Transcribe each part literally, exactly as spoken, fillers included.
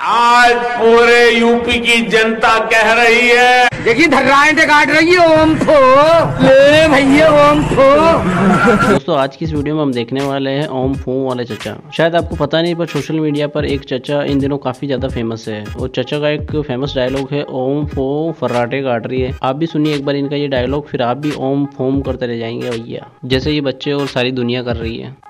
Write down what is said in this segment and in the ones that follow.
आज पूरे यूपी की जनता कह रही है, देखिए धर्राएं काट रही है ओम फो ले भैया ओम फो। दोस्तों आज की इस वीडियो में हम देखने वाले हैं ओम फो वाले चचा। शायद आपको पता नहीं पर सोशल मीडिया पर एक चचा इन दिनों काफी ज्यादा फेमस है। और चचा का एक फेमस डायलॉग है ओम फो फर्राटे काट रही है। आप भी सुनिए एक बार इनका ये डायलॉग, फिर आप भी ओम फोम करते रह जाएंगे भैया, जैसे ये बच्चे और सारी दुनिया कर रही है।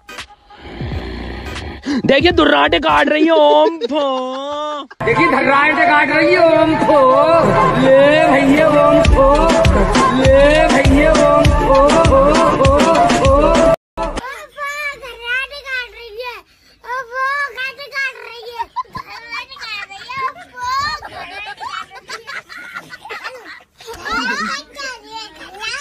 देखिए दुर्राटे काट रही है ओम फो, देखिए धर्राटे काट रही है ओम फो ले भैया ओम फो ले भैया ओम फो ओ ओ ओ धर्राटे काट रही है ओ वो काटे काट रही है धर्राटे काट रही है ओ वो धर्राटे काट रही है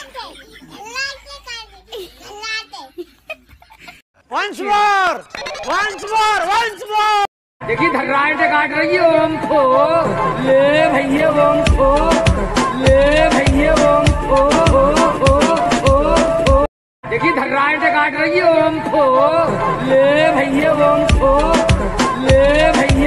once more once more once more. देखिए धर्राटे काट रही है ओम फो ले भैया ओम फो ले भैया ओम फो ओ ओ ओ। देखिए धर्राटे काट रही है ओम फो ले भैया ओम फो ले भैया।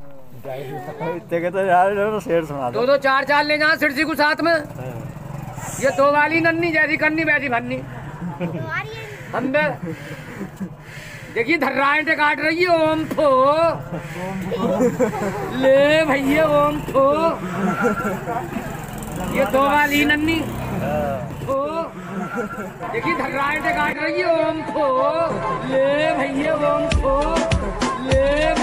तो यार शेर सुना दो दो चार चार ले जा सिरसी को साथ में, ये दो वाली नन्नी जैसी कन्नी वैसी भन्नी अंदर। देखिए धर्राटे काट रही है ओम फो ले भैया ओम फो, ये दो वाली नन्नी फो। देखिए धर्राटे काट रही है ओम फो ले भैया ओम फो ले